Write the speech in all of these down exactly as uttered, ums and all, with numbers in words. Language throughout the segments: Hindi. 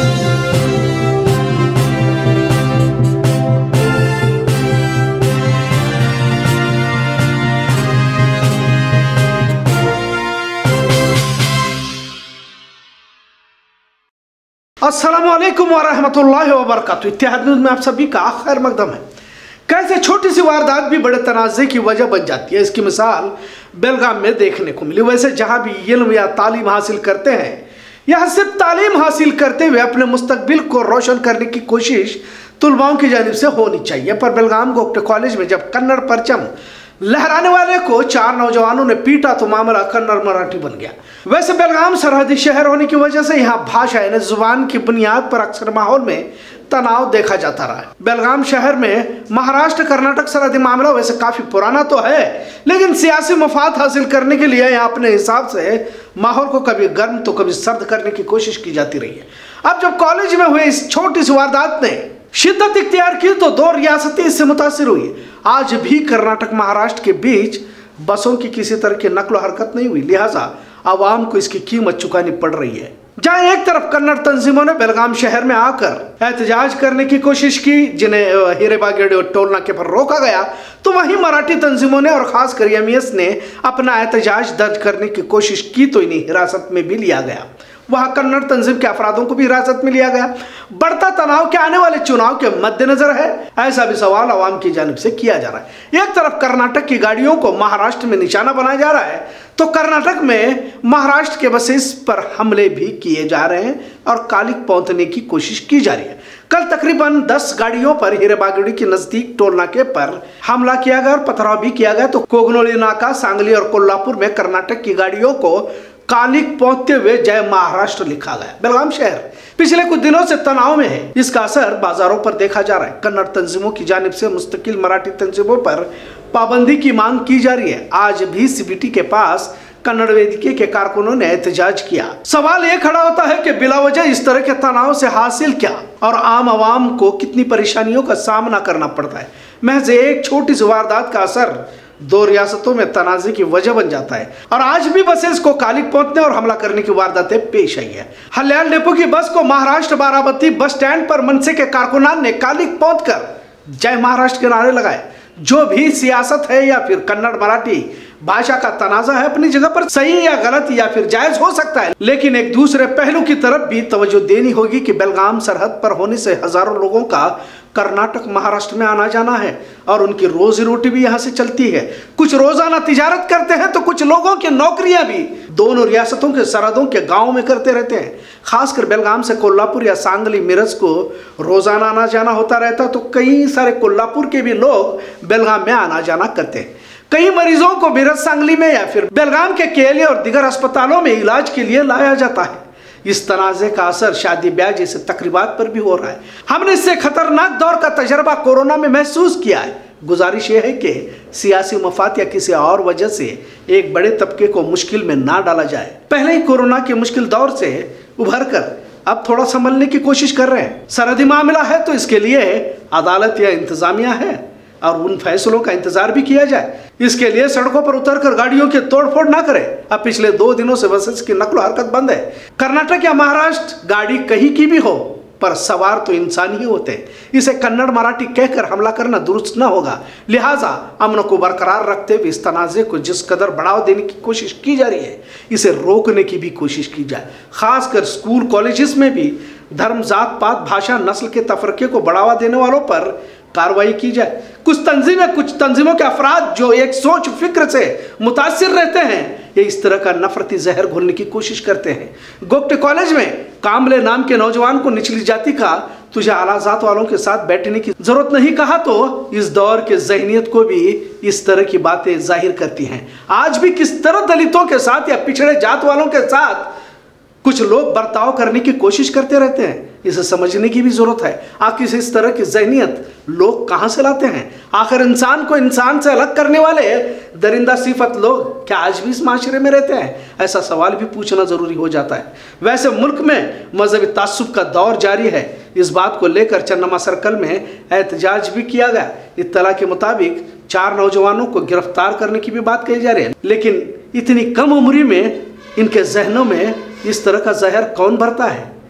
अस्सलामुअलैकुम वरहमतुल्लाहि वबरकातुहू। इत्तेहाद न्यूज़ में आप सभी का खैर मकदम है। कैसे छोटी सी वारदात भी बड़े तनाज़े की वजह बन जाती है, इसकी मिसाल बेलगाम में देखने को मिली। वैसे जहां भी इल्म या तालीम हासिल करते हैं, यह सिर्फ तालीम हासिल करते हुए अपने मुस्तकबिल को रोशन करने की कोशिश तुलबाओं की जानिब से होनी चाहिए। पर बेलगाम गोगटे कॉलेज में जब कन्नड़ परचम लहराने वाले को चार नौजवानों ने पीटा तो मामला कन्नड़ मराठी बन गया। वैसे बेलगाम सरहदी शहर होने की वजह से यहाँ भाषा यानी जुबान की बुनियाद पर अक्सर माहौल में तनाव देखा जाता रहा है। बेलगाम शहर में महाराष्ट्र कर्नाटक सरहदी मामला वैसे काफी पुराना तो है, लेकिन सियासी मफाद हासिल करने के लिए यहाँ अपने हिसाब से माहौल को कभी गर्म तो कभी सर्द करने की कोशिश की जाती रही है। अब जब कॉलेज में हुए इस छोटी सी वारदात ने शिद्दत इख्तियार की तो दो रियासतें इससे मुतासिर हुई। आज भी कर्नाटक महाराष्ट्र के बीच बसों की किसी तरह की नकलो हरकत नहीं हुई, लिहाजा आवाम को इसकी कीमत चुकानी पड़ रही है। जहां एक तरफ कन्नड़ तंजीमों ने बेलगाम शहर में आकर एहतजाज करने की कोशिश की, जिन्हें हीरेबागेड़ी टोल नाके पर रोका गया, तो वहीं मराठी तंजीमों ने और खासकर एम ई एस ने अपना एहतजाज दर्ज करने की कोशिश की तो इन्हें हिरासत में भी लिया गया। वहां कन्नड़ तंजीम के अफरादों को भी हिरासत में लिया गया। बढ़ता तनाव के आने वाले चुनाव के मद्देनजर है, ऐसा भी सवाल आवाम की जानिब से किया जा रहा है। एक तरफ कर्नाटक की गाड़ियों को महाराष्ट्र में निशाना बनाया जा रहा है, तो कर्नाटक में महाराष्ट्र के बसेस पर हमले भी किए जा रहे हैं और कालिक पहुंचने की कोशिश की जा रही है। कल तकरीबन दस गाड़ियों पर हीरेबागेड़ी के नजदीक टोल नाके पर हमला किया गया और पथराव भी किया गया। तो कोगनोली नाका, सांगली और कोल्हापुर में कर्नाटक की गाड़ियों को कालिक पहुंचते हुए जय महाराष्ट्र लिखा गया। बेलगाम शहर पिछले कुछ दिनों से तनाव में है, इसका असर बाजारों पर देखा जा रहा है। कन्नड़ तंजीमों की जानिब से मुस्तकिल मराठी तंजीमों पर पाबंदी की मांग की जा रही है। आज भी सी बी टी के पास कन्नड़ वेदिके के कारकुनों ने एहतजाज किया। सवाल ये खड़ा होता है कि बिला वजह इस तरह के तनाव से हासिल क्या और आम आवाम को कितनी परेशानियों का सामना करना पड़ता है। महज एक छोटी सी वारदात का असर दो रियासतों में तनाज़े की वजह बन जाता है और आज भी बसेस को कालिक पहुंचने और हमला करने की वारदातें पेश आई है। हल्याल डिपो की बस को महाराष्ट्र बाराबती बस स्टैंड पर मनसे के कारकुनान ने कालिक पहुंचकर जय महाराष्ट्र के नारे लगाए। जो भी सियासत है या फिर कन्नड़ मराठी भाषा का तनाजा है, अपनी जगह पर सही या गलत या फिर जायज हो सकता है, लेकिन एक दूसरे पहलू की तरफ भी तवज्जो देनी होगी कि बेलगाम सरहद पर होने से हजारों लोगों का कर्नाटक महाराष्ट्र में आना जाना है और उनकी रोजी रोटी भी यहाँ से चलती है। कुछ रोजाना तिजारत करते हैं तो कुछ लोगों की नौकरियां भी दोनों रियासतों के सरहदों के गांवों में करते रहते हैं। खासकर बेलगाम से कोल्हापुर या सांगली मिरज को रोजाना आना जाना होता रहता, तो कई सारे कोल्हापुर के भी लोग बेलगाम में आना जाना करते हैं। कई मरीजों को मिरज, सांगली में या फिर बेलगाम के केएलए और दिगर अस्पतालों में इलाज के लिए लाया जाता है। इस तनाजे का असर शादी ब्याह जैसे तकरीबात पर भी हो रहा है। हमने इससे खतरनाक दौर का तजर्बा कोरोना में महसूस किया है। गुजारिश यह है कि सियासी मफाद या किसी और वजह से एक बड़े तबके को मुश्किल में ना डाला जाए। पहले ही कोरोना के मुश्किल दौर से उभर कर अब थोड़ा संभलने की कोशिश कर रहे हैं। सरहदी मामला है तो इसके लिए अदालत या इंतजामिया है और उन फैसलों का इंतजार भी किया जाए। इसके लिए सड़कों पर उतरकर गाड़ियों की तोड़फोड़ ना करें। अब पिछले दो दिनों से बसेस की नकलो हरकत बंद है। कर्नाटक या महाराष्ट्र गाड़ी कहीं की भी हो, पर सवार तो इंसान ही होते हैं। इसे कन्नड़ मराठी कहकर हमला करना दुरुस्त न होगा। लिहाजा अमन को बरकरार रखते हुए इस तनाजे को जिस कदर बढ़ावा देने की कोशिश की जा रही है, इसे रोकने की भी कोशिश की जाए। खासकर स्कूल कॉलेजेस में भी धर्म, जात पात, भाषा, नस्ल के तफरके को बढ़ावा देने वालों पर कार्रवाई की जाए। कुछ तंजीमें कुछ तंजीमों के अफराद जो एक सोच फिक्र से मुतासिर रहते हैं, ये इस तरह का नफरती जहर घोलने की कोशिश करते हैं। गोगटे कॉलेज में कामले नाम के नौजवान को निचली जाति का तुझे आला जात वालों के साथ बैठने की जरूरत नहीं कहा तो इस दौर के जहनियत को भी इस तरह की बातें जाहिर करती हैं। आज भी किस तरह दलितों के साथ या पिछड़े जात वालों के साथ कुछ लोग बर्ताव करने की कोशिश करते रहते हैं, इसे समझने की भी जरूरत है। आखिर इस तरह की जहनियत लोग कहां से लाते हैं? आखिर इंसान को इंसान से अलग करने वाले दरिंदा सिफत लोग क्या आज भी इस माशरे में रहते हैं? ऐसा सवाल भी पूछना जरूरी हो जाता है। वैसे मुल्क में मजहबी तासुब का दौर जारी है। इस बात को लेकर चन्नमा सर्कल में एहतजाज भी किया गया। इत्तला के मुताबिक चार नौजवानों को गिरफ्तार करने की भी बात कही जा रही है, लेकिन इतनी कम उम्र में इनके जहनों में इस तरह का जहर कौन भरता है?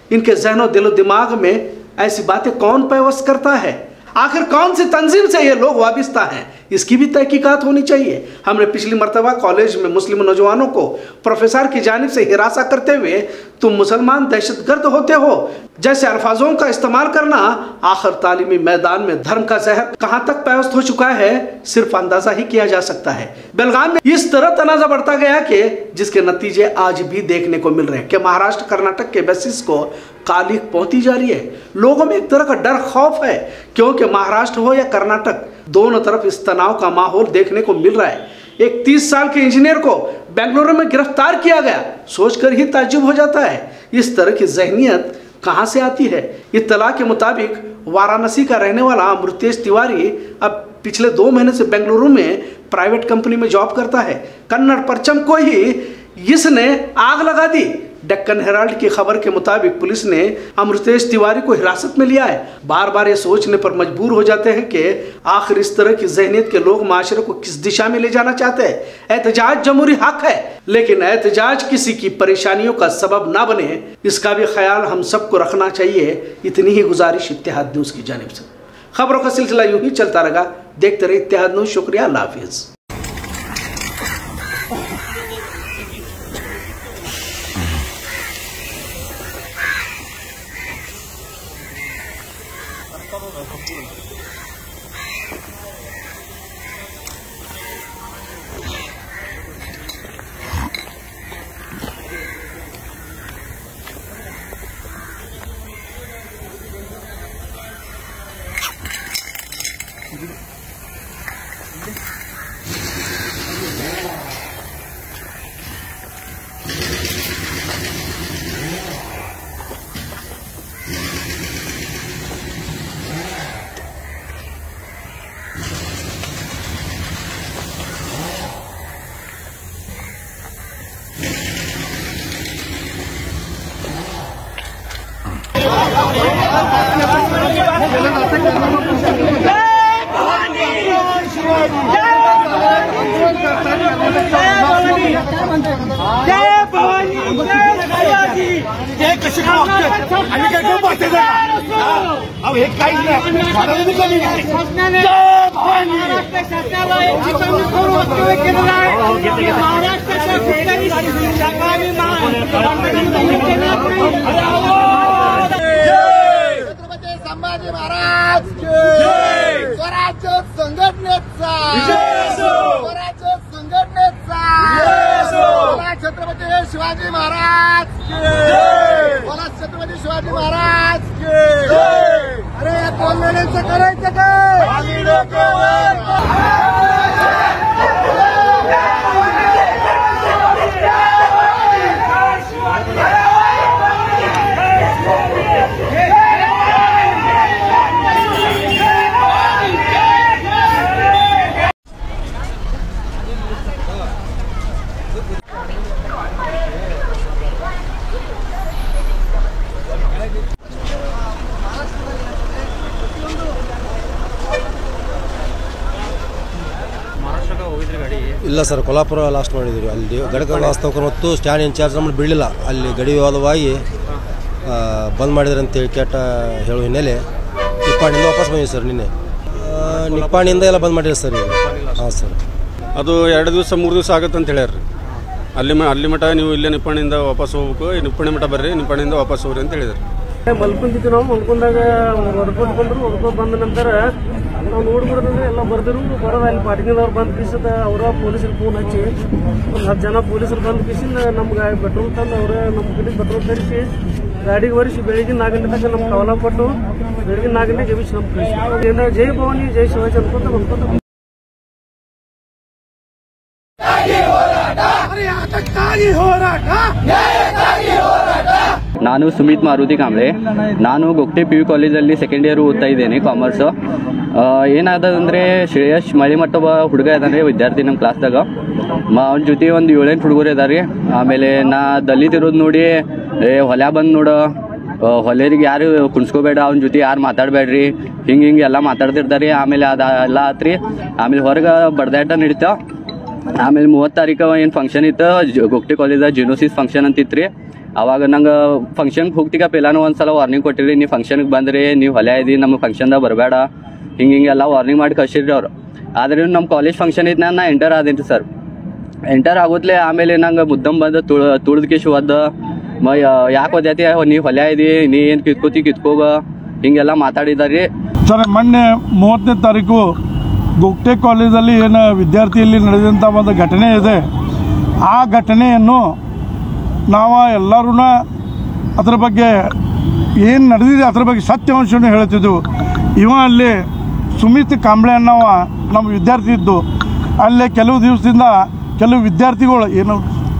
इनके जहनो दिलो दिमाग में ऐसी बातें कौन पैवस्त करता है? आखिर कौन सी तंजीम से ये लोग वाबिस्ता हैं, इसकी भी तहकीकात होनी चाहिए। हमने पिछली मरतबा कॉलेज में मुस्लिम नौजवानों को प्रोफेसर की जानिब से हिरासा करते हुए तुम मुसलमान दहशतगर्द होते हो जैसे अल्फाजों का इस्तेमाल करना आखिर तालीमी मैदान में धर्म का जहर कहाँ तक पैवस्त हो चुका है सिर्फ अंदाजा ही किया जा सकता है। बेलगाम में इस तरह तनाजा बढ़ता गया कि जिसके नतीजे आज भी देखने को मिल रहे हैं कि महाराष्ट्र कर्नाटक के बेसिस को कालिक पहुंचती जा रही है। लोगों में एक तरह का डर खौफ है क्योंकि महाराष्ट्र हो या कर्नाटक दोनों तरफ इस तनाव का माहौल देखने को मिल रहा है। एक तीस साल के इंजीनियर को बेंगलुरु में गिरफ्तार किया गया, सोचकर ही ताज्जुब हो जाता है इस तरह की जहनियत कहां से आती है। इत्तला के मुताबिक वाराणसी का रहने वाला अमृतेश तिवारी अब पिछले दो महीने से बेंगलुरु में प्राइवेट कंपनी में जॉब करता है। कन्नड़ परचम को ही इसने आग लगा दी। डेक्कन हेराल्ड की खबर के मुताबिक पुलिस ने अमृतेश तिवारी को हिरासत में लिया है। बार बार ये सोचने पर मजबूर हो जाते हैं कि आखिर इस तरह की जहनियत के लोग माशरे को किस दिशा में ले जाना चाहते हैं। एहतजाज जमहूरी हक है, लेकिन एहतजाज किसी की परेशानियों का सबब ना बने, इसका भी ख्याल हम सबको रखना चाहिए। इतनी ही गुजारिश इत्तेहाद न्यूज़ की जानिब से। खबरों का सिलसिला यूं ही चलता रहेगा, देखते रहे इत्तेहाद न्यूज़। शुक्रिया, अल्लाह हाफिज़। संभाजी महाराज स्वराज्य संघटनेचा स्वराज्य संघटनेचा छत्रपती शिवाजी महाराज बोला छत्रपती शिवाजी महाराज अरे या दोन महिन्यांचं करायचं काय? ಇಲ್ಲ ಸರ್, ಕೊಲ್ಹಾಪುರ ಲಾಸ್ಟ್ ಮಾಡಿದ್ದೀವಿ. ಅಲ್ಲಿ ಗಡಕ ವಾಸ್ತವಕರು ಮತ್ತು ಸ್ಟ್ಯಾಂಡ್ ಇನ್ಚಾರ್ಜ್ ನಮ್ಮನ್ನು ಬಿಡಲಿಲ್ಲ. ಅಲ್ಲಿ ಗಡಿ ವಿವಾದವಾಗಿ ಬಂದ್ ಮಾಡಿದ್ರೆ ಅಂತೇಳಿ ಕೆಟ್ಟ ಹೇಳೋ ಹಿನ್ನೆಲೆ ನಿಪ್ಪಾಣಿಂದ ವಾಪಸ್ ಬಂದಿವಿ ಸರ್. ನಿನ್ನೆ ನಿಪ್ಪಾಣಿಯಿಂದ ಎಲ್ಲ ಬಂದ್ ಮಾಡಿರಿ ಸರ್ ಈಗ. ಹಾಂ ಸರ್, ಅದು ಎರಡು ದಿವಸ ಮೂರು ದಿವಸ ಆಗುತ್ತೆ ಅಂತ ಹೇಳ್ಯಾರ. ಅಲ್ಲಿ ಅಲ್ಲಿ ಮಠ ನೀವು ಇಲ್ಲೇ ನಿಪ್ಪಾಣಿಯಿಂದ ವಾಪಸ್ ಹೋಗ್ಬೇಕು, ನಿಪ್ಪಾಣಿ ಮಠ ಬರ್ರಿ, ನಿಪ್ಪಾಣಿಯಿಂದ ವಾಪಸ್ ಹೋಗ್ರಿ ಅಂತ ಹೇಳಿದ್ರು. ಮಲ್ಕೊಂಡಿದ್ವಿ ನಾವು. ಮಲ್ಕೊಂಡಾಗ ಹೊಡ್ಕೊಂಡು ಬಂದರು. ಹೊಡ್ಕೊಂಡು ಬಂದ ನಂತರ ನಾವು ನೋಡ್ಬಿಡೋದಂದ್ರೆ ಎಲ್ಲ ಬರ್ದರು. ಬರೋದು ಅಲ್ಲಿ ಪಾರ್ಕಿಂಗ್ದವ್ರು ಬಂದು ಕಿಸಿದ ಅವರ ಪೊಲೀಸರು ಫೋನ್ ಹಚ್ಚಿ ಒಂದು ಹತ್ತು ಜನ ಪೊಲೀಸರು ಬಂದು ಕಿಸಿಂದ ನಮ್ಗೆ ಪೆಟ್ರೋಲ್ ತಂದು ಅವರ ನಮ್ಮ ಕಡೆ ಪೆಟ್ರೋಲ್ ತರಿಸಿ ಗಾಡಿಗೆ ಒರೆಸಿ ಬೆಳಿಗ್ಗೆ ನಾಲ್ಕು ಗಂಟೆ ತನಕ ನಮ್ಗೆ ಕವಲ ಕೊಟ್ಟು ಬೆಳಿಗ್ಗೆ ನಾಲ್ಕು ಗಂಟೆಗೆ ಎಬ್ಬಿಸಿ ನಮ್ಮ ಕಳಿಸಿ ಏನಾದ್ರು ಜೈ ಭವಾನಿ ಜೈ ಶಿವಾಜಿ ಅನ್ಕೊಂತ ಅನ್ಕೊಂತ ನಾನು ಸುಮಿತ್ ಮಾರುತಿ ಕಾಂಬ್ಳೆ. ನಾನು ಗೊಗ್ಟೆ ಪಿ ಯು ಕಾಲೇಜಲ್ಲಿ ಸೆಕೆಂಡ್ ಇಯರ್ ಓದ್ತಾ ಇದ್ದೇನೆ, ಕಾಮರ್ಸು. ಏನಾದಂದರೆ ಶ್ರೇಯಸ್ ಮಳಿಮಟ್ಟ ಒಬ್ಬ ಹುಡುಗ ಇದ್ದಾನೆ ವಿದ್ಯಾರ್ಥಿ ನಮ್ಮ ಕ್ಲಾಸ್ದಾಗ. ಅವನ ಜೊತೆ ಒಂದು ಏಳೆಂಟು ಹುಡುಗರು ಇದ್ದಾರೆ. ಆಮೇಲೆ ನಾ ದಲಿತ ಇರೋದು ನೋಡಿ ಏ ಹೊಲ ಬಂದು ನೋಡು, ಹೊಲೆರಿಗೆ ಯಾರು ಕುಣ್ಸ್ಕೋಬೇಡ, ಅವ್ನ ಜೊತೆ ಯಾರು ಮಾತಾಡಬೇಡ್ರಿ, ಹಿಂಗೆ ಹಿಂಗೆ ಎಲ್ಲ ಮಾತಾಡ್ತಿರ್ತಾರೆ. ಆಮೇಲೆ ಅದು ಎಲ್ಲ ಆತ್ರಿ. ಆಮೇಲೆ ಹೊರಗೆ ಬಡ್ದಾಟ ನಡೀತಾವ. ಆಮೇಲೆ ಮೂವತ್ತು ತಾರೀಕು ಏನು ಫಂಕ್ಷನ್ ಇತ್ತು ಗೊಕ್ಟಿ ಕಾಲೇಜಾಗ ಜಿನೋಸಿಸ್ ಫಂಕ್ಷನ್ ಅಂತಿತ್ತು ರೀ. ಅವಾಗ ನಂಗೆ ಫಂಕ್ಷನ್ಗೆ ಹೋಗ್ತೀಗ ಪೆಲಾನು ಒಂದು ಸಲ ವಾರ್ನಿಂಗ್ ಕೊಟ್ಟಿರಿ, ನೀವು ಫಂಕ್ಷನ್ಗೆ ಬಂದ್ರಿ ನೀವು ಹೊಲೆ ಇದ್ದಿ ನಮ್ಮ ಫಂಕ್ಷನ್ದಾಗ ಬರಬೇಡ ಹಿಂಗೆ ಹಿಂಗೆಲ್ಲ ವಾರ್ನಿಂಗ್ ಮಾಡಿ ಕಳ್ಸಿರಿ ಅವ್ರು. ಆದರೆ ನಮ್ಮ ಕಾಲೇಜ್ ಫಂಕ್ಷನ್ ಇತ್ತು ನಾನು ಎಂಟರ್ ಆದೇನಿ ಸರ್. ಎಂಟರ್ ಆಗೋತ್ಲೆ ಆಮೇಲೆ ನಂಗೆ ಮುದ್ದಮ್ ಬಂದು ತುಳ ತುಳ್ದು ಕಿಶು ಒದ್ದ ಮ ಯಾಕೆ ಓದ್ಯಾತಿ ನೀವು ಹೊಲೆ ಇದ್ದಿ ನೀ ಏನು ಕಿತ್ಕೋತಿ ಕಿತ್ಕೋಗ ಹಿಂಗೆಲ್ಲ ಮಾತಾಡಿದಾರೆ. ಸರ್ ಮೊನ್ನೆ ಮೂವತ್ತನೇ ತಾರೀಕು ಗೊಕ್ಟೆ ಕಾಲೇಜಲ್ಲಿ ಏನು ವಿದ್ಯಾರ್ಥಿಯಲ್ಲಿ ನಡೆದಂಥ ಒಂದು ಘಟನೆ ಇದೆ, ಆ ಘಟನೆಯನ್ನು ನಾವು ಎಲ್ಲರೂ ಅದರ ಬಗ್ಗೆ ಏನು ನಡೆದಿದೆ ಅದರ ಬಗ್ಗೆ ಸತ್ಯಾಂಶವನ್ನು ಹೇಳ್ತಿದ್ದೆವು. ಇವ ಅಲ್ಲಿ ಸುಮಿತ್ ಕಾಂಬ್ಳೆ ಅನ್ನೋವ ನಮ್ಮ ವಿದ್ಯಾರ್ಥಿ ಇದ್ದು, ಅಲ್ಲೇ ಕೆಲವು ದಿವಸದಿಂದ ಕೆಲವು ವಿದ್ಯಾರ್ಥಿಗಳು ಏನು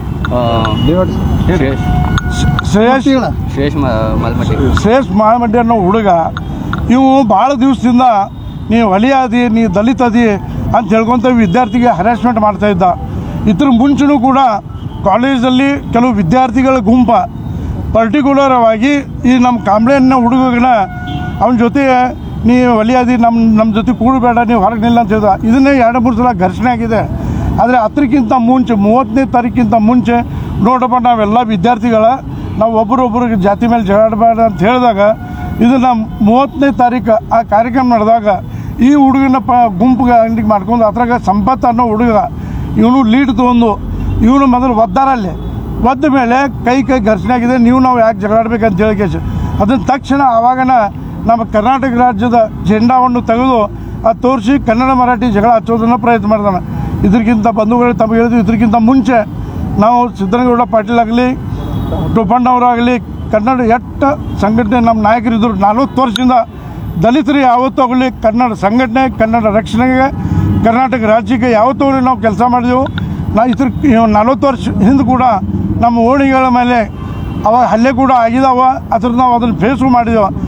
ಶ್ರೇಯಸ್ ಶ್ರೇಯಸ್ ಮಾಳಮಡ್ಡಿ ಅನ್ನೋ ಹುಡುಗ ಇವು ಭಾಳ ದಿವಸದಿಂದ ನೀ ಹೊಲಿಯಾದಿ ನೀ ದಲಿತ ಅದಿ ಅಂತ ಹೇಳ್ಕೊತ ವಿದ್ಯಾರ್ಥಿಗೆ ಹರಾಸ್ಮೆಂಟ್ ಮಾಡ್ತಾಯಿದ್ದ. ಇದ್ರ ಮುಂಚೆನೂ ಕೂಡ ಕಾಲೇಜಲ್ಲಿ ಕೆಲವು ವಿದ್ಯಾರ್ಥಿಗಳ ಗುಂಪ ಪರ್ಟಿಕ್ಯುಲರ್ ಆಗಿ ಈ ನಮ್ಮ ಕಾಂಬ್ಳೆ ಅನ್ನೋ ಹುಡುಗನ ಅವನ ಜೊತೆ ನೀ ಹೊಲಿಯಾದಿ ನಮ್ಮ ನಮ್ಮ ಜೊತೆ ಕೂಡಬೇಡ ನೀವು ಹೊರಗೆ ನಿಲ್ಲ ಅಂತ ಹೇಳ್ದ. ಇದನ್ನೇ ಎರಡು ಮೂರು ಸಲ ಘರ್ಷಣೆ ಆಗಿದೆ. ಆದರೆ ಹತ್ತಕ್ಕಿಂತ ಮುಂಚೆ ಮೂವತ್ತನೇ ತಾರೀಕಿಂತ ಮುಂಚೆ ನೋಡಪ್ಪ ನಾವೆಲ್ಲ ವಿದ್ಯಾರ್ಥಿಗಳ ನಾವು ಒಬ್ಬರೊಬ್ಬರಿಗೆ ಜಾತಿ ಮೇಲೆ ಜಗಳಾಡಬೇಡ ಅಂತ ಹೇಳಿದಾಗ ಇದನ್ನು ಮೂವತ್ತನೇ ತಾರೀಕು ಆ ಕಾರ್ಯಕ್ರಮ ನಡೆದಾಗ ಈ ಹುಡುಗನ ಪ ಗುಂಪಿಗೆ ಅಂಗಡಿಗೆ ಮಾಡ್ಕೊಂಡು ಅದ್ರಾಗ ಸಂಪತ್ ಅನ್ನೋ ಹುಡುಗ ಇವನು ಲೀಡ್ ತೊಗೊಂಡು ಇವನು ಮೊದಲು ಒದ್ದಾರಲ್ಲಿ ಒದ್ದ ಮೇಲೆ ಕೈ ಕೈ ಘರ್ಷಣೆ ಆಗಿದೆ, ನೀವು ನಾವು ಯಾಕೆ ಜಗಳಾಡ್ಬೇಕಂತ ಹೇಳಿ ಕೇಸ್ ಅದನ್ನು ತಕ್ಷಣ ಆವಾಗನ ನಮ್ಮ ಕರ್ನಾಟಕ ರಾಜ್ಯದ ಜೆಂಡಾವನ್ನು ತೆಗೆದು ಅದು ತೋರಿಸಿ ಕನ್ನಡ ಮರಾಠಿ ಜಗಳ ಹಚ್ಚೋದನ್ನು ಪ್ರಯತ್ನ ಮಾಡ್ತಾನೆ. ಇದಕ್ಕಿಂತ ಬಂಧುಗಳು ತಮಗೆ ಹೇಳಿದ್ವಿ, ಇದಕ್ಕಿಂತ ಮುಂಚೆ ನಾವು ಸಿದ್ದನಗೌಡ ಪಾಟೀಲ್ ಆಗಲಿ ಟೋಪಣ್ಣವರಾಗಲಿ ಕನ್ನಡ ಎಷ್ಟು ಸಂಘಟನೆ ನಮ್ಮ ನಾಯಕರಿದ್ದರು ನಲ್ವತ್ತು ವರ್ಷದಿಂದ ದಲಿತರು ಯಾವತ್ತೂ ಆಗಲಿ ಕನ್ನಡ ಸಂಘಟನೆ ಕನ್ನಡ ರಕ್ಷಣೆಗೆ ಕರ್ನಾಟಕ ರಾಜ್ಯಕ್ಕೆ ಯಾವತ್ತೂ ಆಗಲಿ ನಾವು ಕೆಲಸ ಮಾಡಿದೆವು. ನಾ ಇದ್ರ ನಲ್ವತ್ತು ವರ್ಷ ಹಿಂದೆ ಕೂಡ ನಮ್ಮ ಓಣಿಗಳ ಮೇಲೆ ಅವಾಗ ಹಲ್ಲೆ ಕೂಡ ಆಗಿದಾವ, ಅದ್ರ ನಾವು ಅದನ್ನು ಫೇಸು ಮಾಡಿದೆವು.